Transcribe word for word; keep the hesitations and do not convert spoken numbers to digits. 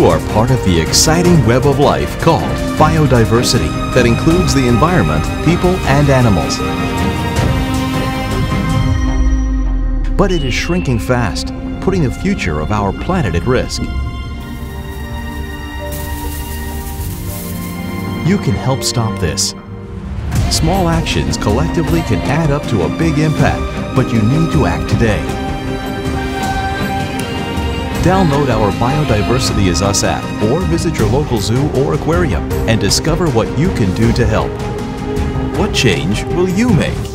You are part of the exciting web of life called biodiversity that includes the environment, people, and animals. But it is shrinking fast, putting the future of our planet at risk. You can help stop this. Small actions collectively can add up to a big impact, but you need to act today. Download our Biodiversity is Us app or visit your local zoo or aquarium and discover what you can do to help. What change will you make?